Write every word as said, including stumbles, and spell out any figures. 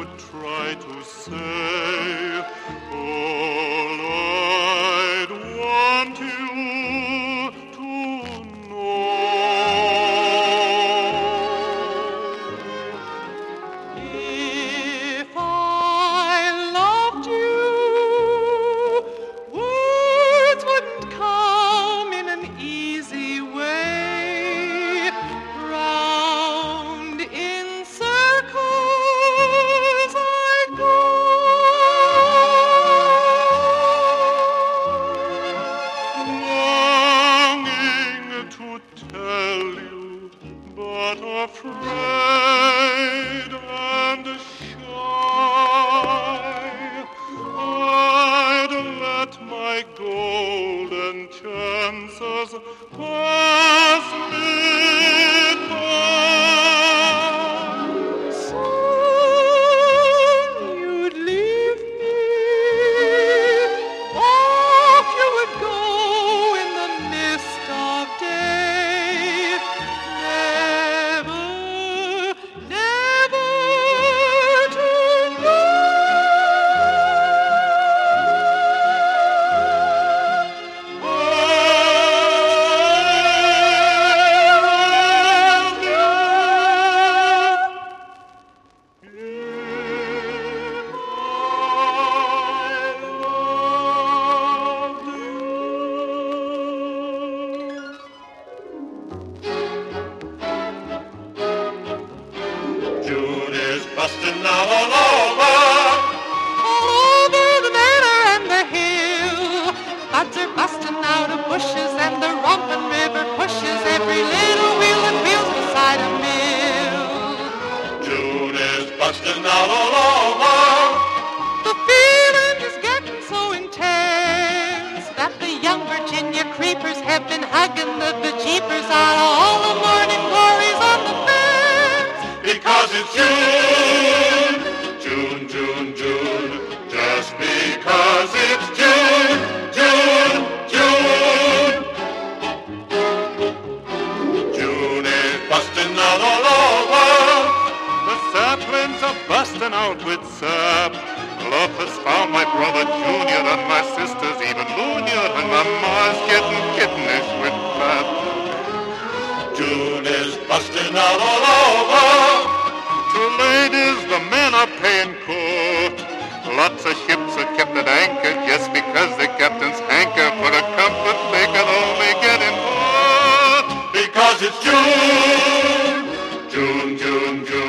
try to say all I'd want you to know. If I loved you, words wouldn't come in an easy way. Round in circles I'd go, longing to tell you, but afraid and shy. I'd let my golden chances pass me by. soon you'd leave me. Off you would go in the mist of day. Never, never to June is bustin' now all over. all over the manor and the hill. Buds are busting out of bushes and the romping river pushes every little wheel that wheels beside a mill. June is bustin' now all over. The feeling is getting so intense that the young Virginia creepers have been hugging the bejeepers out of all the morning glories on the fence. Because it's June, June, June, June. Just because it's June, June, June. June is bustin' out all over. The saplings are bustin' out with sap. Love has found my brother Junior and my sister's even loonier, and my ma's getting kittenish with pap. June is bustin' out all over. To ladies, the men are paying court. Lots of ships are kept at anchor just because the captains hanker for the comfort they can only get in port. Because it's June, June, June, June.